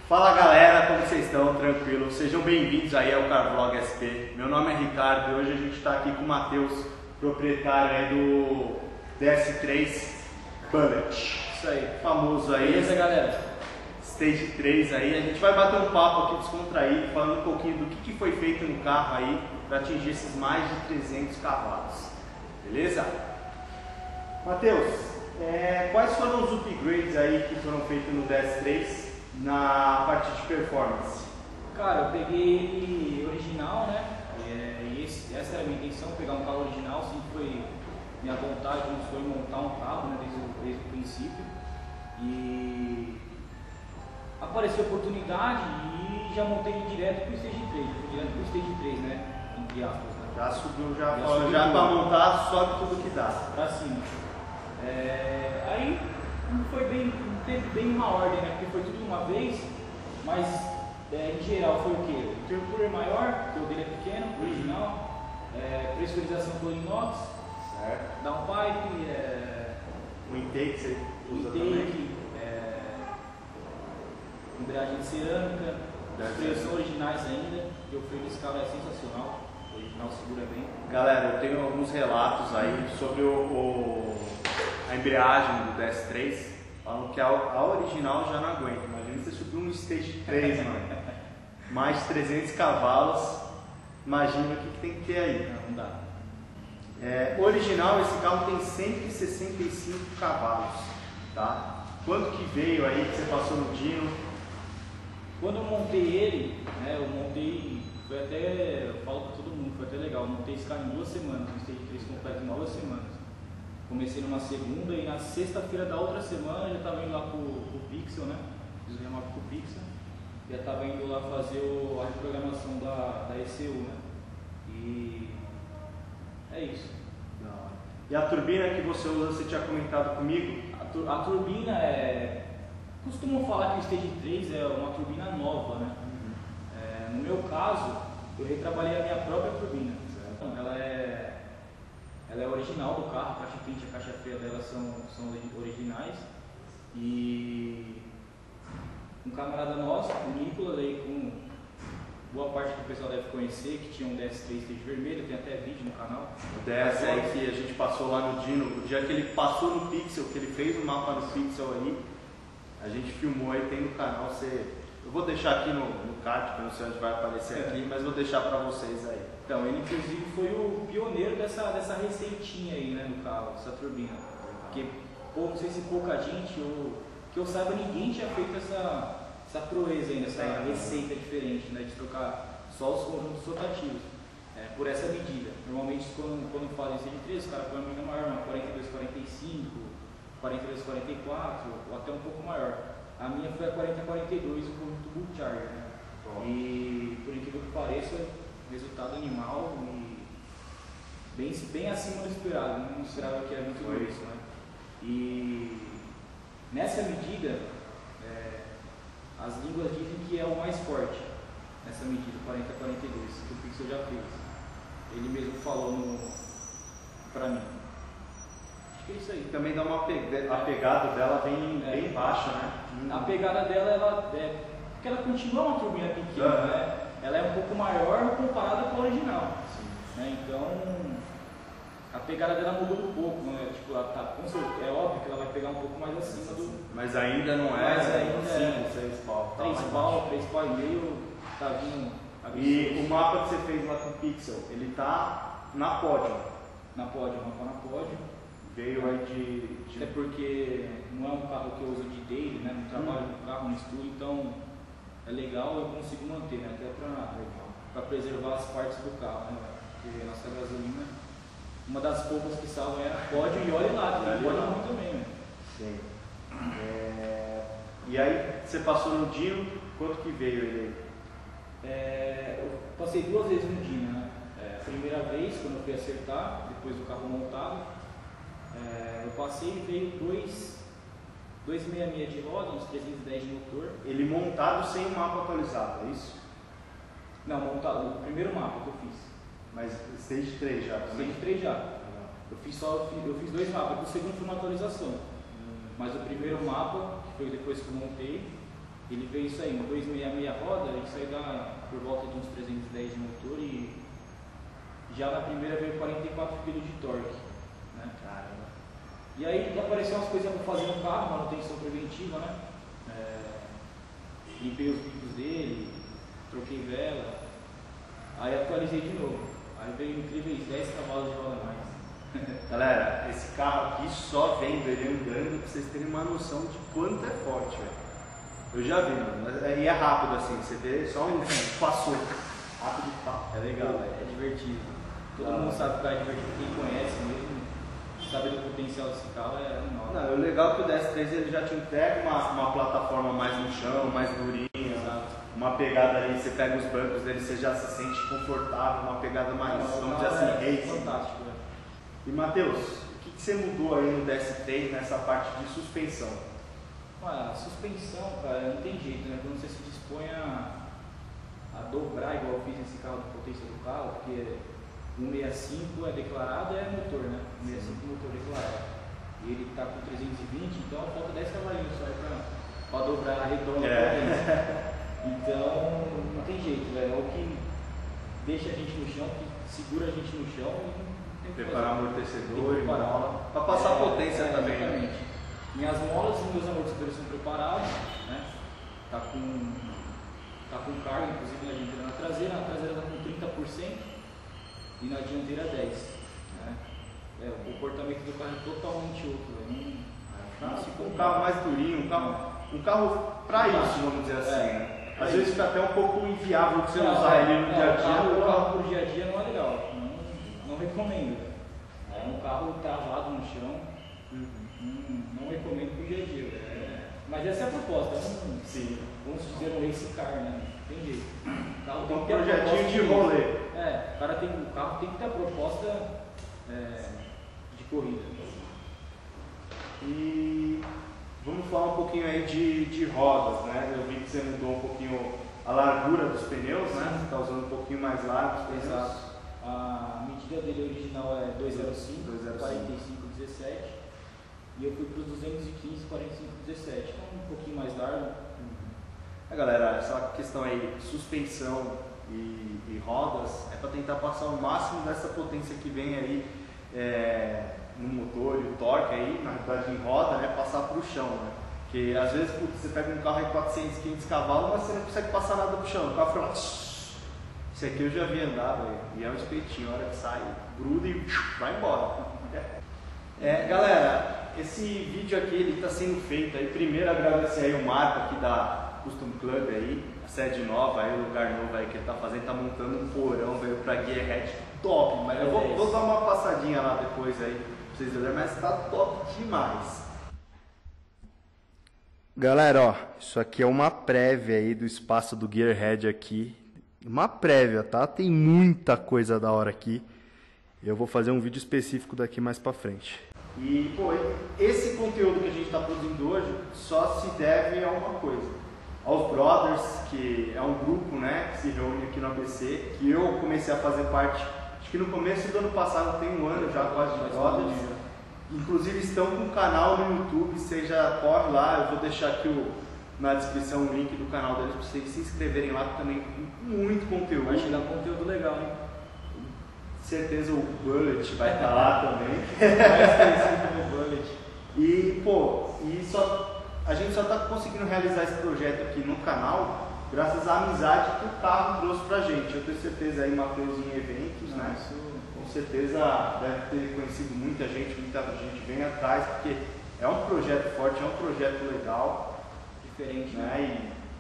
Fala galera, como vocês estão? Tranquilo? Sejam bem-vindos aí ao Carvlog SP. Meu nome é Ricardo e hoje a gente está aqui com o Matheus, proprietário aí do DS3 Bullet. Isso aí, famoso aí. Beleza, galera? Stage 3 aí. A gente vai bater um papo aqui descontraído, falando um pouquinho do que foi feito no carro aí para atingir esses mais de 300 cavalos. Beleza? Matheus, quais foram os upgrades aí que foram feitos no DS3 na parte de performance? Cara, eu peguei ele original, né? E essa era a minha intenção, pegar um carro original, sempre foi minha vontade, não foi montar um carro, né, desde o princípio. E apareceu a oportunidade e já montei ele direto pro Stage 3, direto pro Stage 3, né? Entre aspas, né? Já subiu, já para montar, sobe tudo que dá. Pra cima. Aí foi bem, teve bem uma ordem, né? Porque foi tudo de uma vez, mas em geral foi o quê? O intercooler maior, que o dele é pequeno, original, pressurização por inox, Certo. downpipe, O intake você usa intake, também? embreagem de cerâmica, os freios são originais ainda, e o freio desse carro é sensacional, o original segura bem. Galera, eu tenho alguns relatos aí sobre a embreagem do DS3, falam que a original já não aguenta. Imagina você subir um Stage 3, mano, mais de 300 cavalos, imagina o que tem que ter aí. Não dá. Original, esse carro tem 165 cavalos, tá? Quanto que veio aí que você passou no Dino? Quando eu montei ele, né, foi até, eu falo pra todo mundo, foi até legal, eu montei esse carro em 2 semanas, um Stage 3 completo em 2 semanas. Comecei numa segunda e na sexta-feira da outra semana eu já estava indo lá pro Pixel, né? Fiz o remap pro Pixel. Já estava indo lá fazer a reprogramação da ECU, né? E é isso. Não. E a turbina que você usa, você tinha comentado comigo? A turbina costumam falar que o Stage 3 é uma turbina nova, né? No meu caso, eu retrabalhei a minha própria turbina. Então, ela é original do carro, a caixa quente e a caixa fria dela são originais. E um camarada nosso, o Nicolas, aí, com boa parte do pessoal deve conhecer, que tinha um DS3 Stage vermelho, tem até vídeo no canal. O DS aí que a gente passou lá no Dino, o dia que ele passou no Pixel, que ele fez o mapa no Pixel aí, a gente filmou aí, tem no canal, eu vou deixar aqui no card, que eu não sei onde vai aparecer aqui, mas vou deixar pra vocês aí. Então, ele inclusive foi o pioneiro dessa receitinha aí, né, no carro, dessa turbina. Porque, não sei se pouca gente, que eu saiba, ninguém tinha feito essa proeza ainda, essa receita diferente, né, de trocar só os conjuntos rotativos, por essa medida. Normalmente, quando fazem Stage 3, os caras põem uma medida maior, uma 42-45, 42-44, ou até um pouco maior. A minha foi a 40-42, o conjunto Bull Charger, né? E, por incrível que pareça, resultado animal e bem acima do esperado, não esperava que ia vir tudo isso, né? E nessa medida, as línguas dizem que é o mais forte, nessa medida, 40-42, que o Pixel já fez. Ele mesmo falou pra mim. Acho que é isso aí. Também dá a pegada dela bem baixa, né? A pegada dela, porque ela continua uma turbina pequena, né? Ela é um pouco maior comparada com a original. Né? Então, a pegada dela mudou um pouco, né? Tipo, é óbvio que ela vai pegar um pouco mais acima do... Mas ainda não é, mas ainda 6 pau. 3 pau e meio, tá vindo absurdo. E o mapa que você fez lá com o Pixel, ele tá na Podium. Na Podium, mapa na Podium. Veio aí de... Até porque não é um carro que eu uso de daily, né? No trabalho do carro, no estudo, então é legal, eu consigo manter, né? Até para preservar as partes do carro, né? Porque a nossa gasolina, uma das poucas que salvam é a Podium, e olha lá, tem Podium muito também, né? Sim. E aí, você passou no Dino, quanto que veio ele aí? Eu passei 2 vezes no Dino, né? A primeira vez, quando eu fui acertar, depois do carro montado, eu passei e veio 266 de roda, uns 310 de motor. Ele montado sem o mapa atualizado, é isso? Não, montado, o primeiro mapa que eu fiz. Mas Stage 3 já? Stage 3 já. Eu fiz 2 mapas, o segundo foi uma atualização. Mas o primeiro mapa, que foi depois que eu montei, Ele veio isso aí, um 266 roda, isso aí dá por volta de uns 310 de motor e já na primeira veio 44 kg de torque. Né? Caramba. E aí apareceu umas coisas para fazer no carro, manutenção preventiva, né? Limpei os bicos dele, troquei vela, aí atualizei de novo. Aí veio incríveis 10 cavalos de roda a mais. Galera, esse carro aqui só vendo ele andando pra vocês terem uma noção de quanto é forte, velho. Eu já vi, mano. E é rápido assim, você vê só um passou. Rápido e tal. É legal, é divertido. Todo mundo sabe que o carro é divertido, quem conhece mesmo, sabe do potencial desse carro, é animal. Não, o legal é que o DS3 ele já te entrega uma plataforma mais no chão, mais durinha. Exato. Uma pegada ali, você pega os bancos dele, você já se sente confortável, uma pegada mais, vamos dizer assim, racing. Fantástico, velho. E Matheus, o que você mudou aí no DS3 nessa parte de suspensão? A suspensão, cara, não tem jeito, né? Quando você se dispõe a dobrar, igual eu fiz nesse carro de potência do carro, porque 165 é declarado, é motor, né? 165 é motor declarado. E ele tá com 320, então falta 10 cavalinhos só pra dobrar a redonda. Então, não tem jeito, velho. É o que deixa a gente no chão, que segura a gente no chão e tem que preparar amortecedor, para passar potência também. Exatamente. Minhas molas e meus amortecedores são preparados, né? Tá com carga, inclusive na dianteira na traseira tá com 30% e na dianteira 10%. Né? O comportamento do carro é totalmente outro. Um carro mais durinho, um carro para isso, vamos dizer assim. Né? Às vezes fica até um pouco inviável de você usar ele no dia a dia. O carro por dia a dia não é legal, não recomendo. É um carro travado no chão, não recomendo pro dia a dia. Mas essa é a proposta, vamos dizer um race car, né? Tem jeito. O carro tem um projetinho de rolê. O carro tem que ter a proposta de corrida. E vamos falar um pouquinho aí de rodas, né? Eu vi que você mudou um pouquinho a largura dos pneus, né? Você está usando um pouquinho mais largos. Exato. A medida dele original é 205, 45, 17. E eu fui para os 215, 45, 17. Então um pouquinho mais largo. Galera, essa questão aí, suspensão e rodas, é para tentar passar o máximo dessa potência que vem aí no motor e o torque aí, na verdade em roda, né, passar para o chão, né? Porque às vezes você pega um carro aí 400, 500 cavalos, mas você não consegue passar nada pro chão, o carro fica lá, esse aqui eu já vi andar, velho, e é um espetinho, a hora que sai, gruda e vai embora. Galera, esse vídeo aqui ele está sendo feito aí, primeiro agradecer aí o Marco aqui da Custom Club aí, a sede nova aí, o lugar novo aí que ele está fazendo, tá montando um porão, veio pra Gearhead top, mas eu vou dar uma passadinha lá depois aí, pra vocês verem, mas tá top demais. Galera, ó, isso aqui é uma prévia aí do espaço do Gearhead aqui, uma prévia, tá? Tem muita coisa da hora aqui, eu vou fazer um vídeo específico daqui mais pra frente. E, pô, esse conteúdo que a gente está produzindo hoje só se deve a uma coisa, aos Brothers, que é um grupo, né, que se reúne aqui no ABC, que eu comecei a fazer parte, acho que no começo do ano passado, tem um ano já quase de Brothers. Inclusive estão com um canal no YouTube, você já corre lá, eu vou deixar aqui na descrição o link do canal deles para vocês se inscreverem lá, que também tem muito conteúdo. Vai chegar conteúdo legal, hein? Certeza o Bullet vai estar lá também. E, pô, a gente só está conseguindo realizar esse projeto aqui no canal graças à amizade que o carro trouxe pra gente. Eu tenho certeza aí, Matheus, em eventos, né? Com certeza deve ter conhecido muita gente vem atrás, porque é um projeto forte, é um projeto legal. Diferente, né? E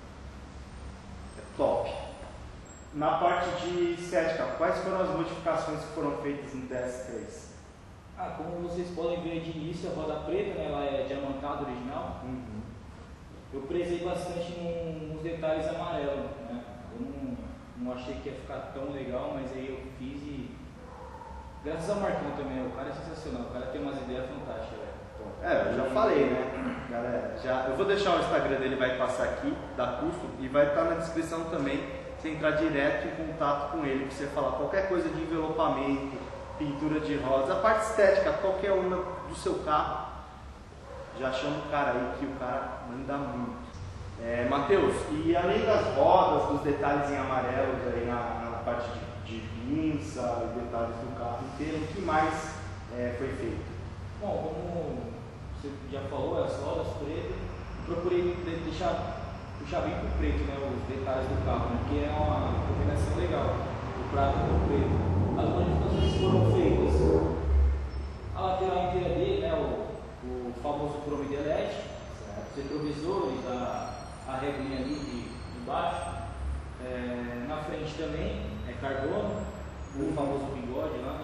é top. Na parte de estética, quais foram as modificações que foram feitas no DS3? Como vocês podem ver de início, a roda preta, né, ela é diamantada original. Eu prezei bastante nos detalhes amarelos, né? Eu não achei que ia ficar tão legal, mas aí eu fiz e... Graças ao Marquinhos também, o cara é sensacional, o cara tem umas ideias fantásticas, velho. Eu já falei, né, galera? Eu vou deixar o Instagram dele, vai passar aqui, da Custom, e vai estar na descrição também, você entrar direto em contato com ele, para você falar qualquer coisa de envelopamento, pintura de rodas, a parte estética, qualquer uma do seu carro, já chama o cara aí, que o cara manda muito. Matheus, e além das rodas, dos detalhes em amarelos aí na parte de pinça e detalhes do carro inteiro, o que mais foi feito? Bom, como você já falou, as rodas pretas, procurei puxar bem pro preto, né, os detalhes do carro, né, porque é uma combinação legal, o prata com o preto. As modificações que foram feitas, a lateral inteira dele, né, o famoso chrome de LED, os retrovisores, a regrinha ali de baixo, na frente também é carbono, o famoso bigode lá,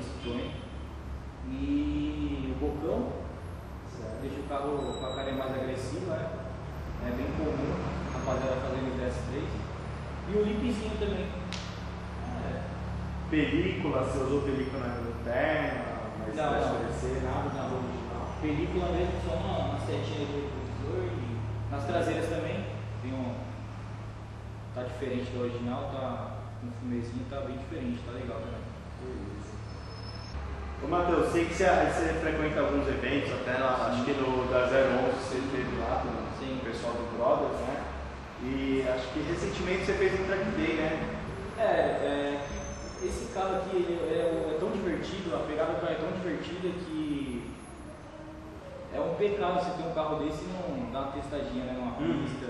e o bocão, deixa o carro com a cara mais agressiva, né? É bem comum a rapaziada fazendo o DS3. E o lipzinho também. Película, você usou película na lanterna, mas não, vai escurecer, nada do original. Película mesmo, só uma setinha do retrovisor e nas traseiras também. Tá diferente do original, tá um fumezinho, tá bem diferente, tá legal também. Ô Matheus, sei que você frequenta alguns eventos, até lá, acho que no da 011 você esteve lá com o pessoal do Brothers, né? E acho que recentemente você fez um track day, né? Esse carro aqui ele é tão divertido, a pegada do carro é tão divertida que é um pecado você ter um carro desse e não dar uma testadinha, né? Numa pista.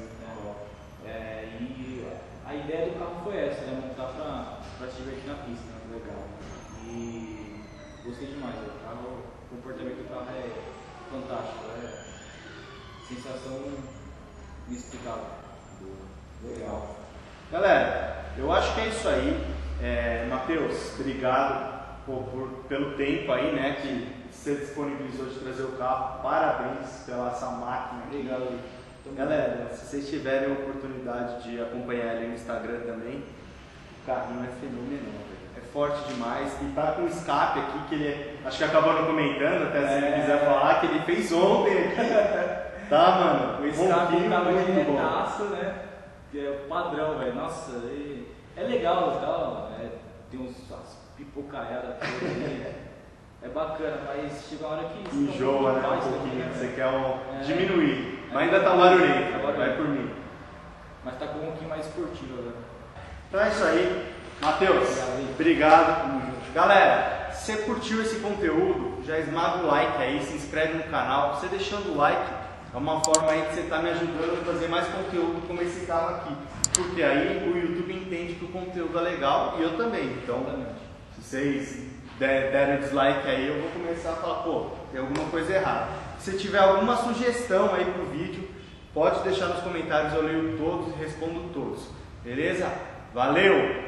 E a ideia do carro foi essa, né? Montar pra se divertir na pista, né? Legal. E gostei demais, o comportamento do carro é fantástico, é sensação inexplicável. Legal. Galera, eu acho que é isso aí. Matheus, obrigado pelo tempo aí, né, que você disponibilizou de trazer o carro. Parabéns pela essa máquina. Obrigado. Galera, se vocês tiverem a oportunidade de acompanhar ele no Instagram também, o carrinho é fenomenal, é forte demais e tá com escape aqui que ele, acho que acabou não comentando, até se ele quiser falar, que ele fez ontem aqui. Tá, mano? O escape tava de retaço, né? Que é o padrão, velho. Nossa, é legal, tal, tem uns pipocaiadas todas ali. É bacana, mas chega uma hora que enjoa, né? Um pouquinho, né? você quer diminuir. Mas ainda tá barulhento, vai por mim. Mas tá com um pouquinho mais esportivo agora. Então é isso aí. Matheus, obrigado. Galera, se você curtiu esse conteúdo, já esmaga o like aí, se inscreve no canal. Você deixando o like é uma forma aí que você está me ajudando a fazer mais conteúdo como esse carro aqui. Porque aí o YouTube entende que o conteúdo é legal e eu também. Então, se vocês derem dislike aí, eu vou começar a falar, pô, tem alguma coisa errada. Se tiver alguma sugestão aí pro vídeo, pode deixar nos comentários, eu leio todos e respondo todos. Beleza? Valeu!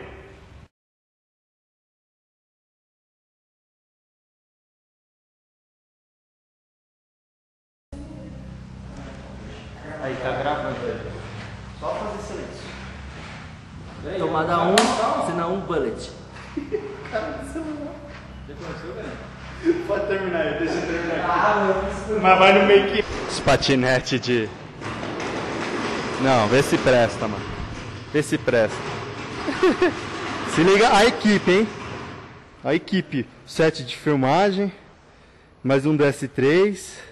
Aí, tá gravando. Só fazer silêncio. Tomada 1, senão 1 bullet. Cara do celular. Já começou, velho? Pode terminar aí, deixa eu terminar aqui. Mas vai no meio que... Esse patinete de... Não, vê se presta, mano. Vê se presta. Se liga a equipe, hein? A equipe. Set de filmagem. Mais um DS3.